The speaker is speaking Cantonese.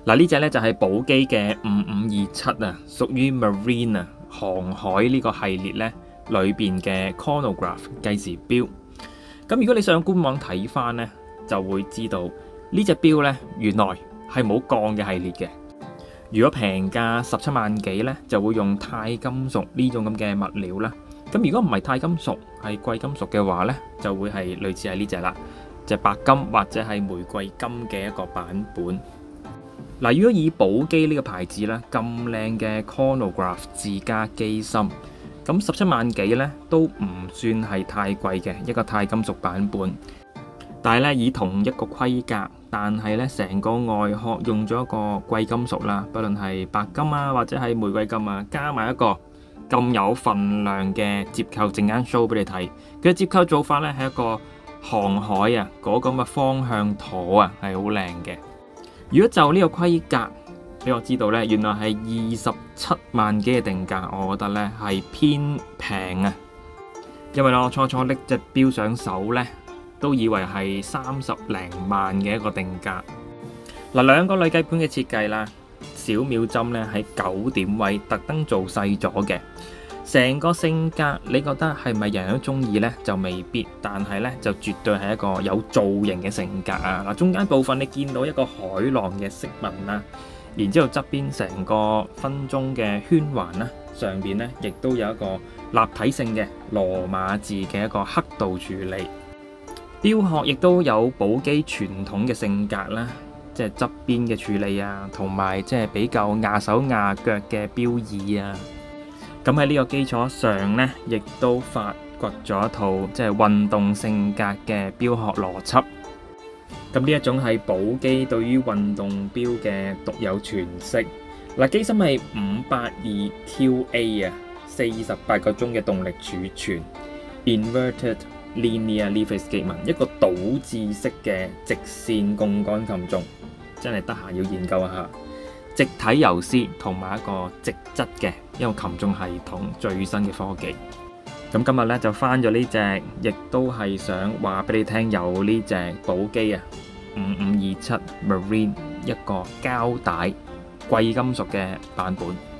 嗱，呢隻咧就係寶璣嘅5527啊，屬於 Marine 啊航海呢個系列咧裏邊嘅 chronograph 計時錶。咁如果你上官網睇翻咧，就會知道呢隻錶咧原來係冇鋼嘅系列嘅。如果平價17萬幾咧，就會用鈦金屬呢種咁嘅物料啦。咁如果唔係鈦金屬，係貴金屬嘅話咧，就會係類似係呢隻啦，就白金或者係玫瑰金嘅一個版本。嗱，如果以寶璣呢個牌子咧咁靚嘅 chronograph 自家機芯，咁17萬幾咧都唔算係太貴嘅一個鈦金屬版本。但係咧以同一個規格，但係咧成個外殼用咗一個貴金屬啦，不論係白金啊或者係玫瑰金啊，加埋一個咁有份量嘅接扣，陣間 show 俾你睇。佢嘅接扣做法咧係一個航海啊嗰個咁嘅方向舵啊，係好靚嘅。如果就呢個規格俾我知道咧，原來係27萬幾嘅定價，我覺得咧係偏平啊。因為我初初拎隻錶上手咧，都以為係30零萬嘅一個定價。嗱，兩個累計盤嘅設計啦，小秒針咧喺9點位特登做細咗嘅。成個性格你覺得係咪人人都中意呢？就未必，但係呢，就絕對係一個有造型嘅性格啊！嗱，中間部分你見到一個海浪嘅飾紋啦，然之後側邊成個分鐘嘅圈環啦，上邊呢亦都有一個立體性嘅羅馬字嘅一個刻度處理。錶殼亦都有寶璣傳統嘅性格啦，即係側邊嘅處理啊，同埋即係比較壓手壓腳嘅錶耳啊。咁喺呢個基礎上呢，亦都發掘咗一套即係運動性格嘅錶殼邏輯。咁呢一種係寶璣對於運動錶嘅獨有詮釋。嗱，機芯係582 QA 啊，48個鐘嘅動力儲存 ，Inverted Linear Leaf Escapement， 一個倒置式嘅直線槓桿擒縱，真係得閒要研究一下。直體游絲同埋一個直質嘅一個擒縱系統最新嘅科技。咁今日咧就翻咗呢隻，亦都係想話俾你聽有呢隻寶璣啊5527 Marine 一個膠帶貴金屬嘅版本。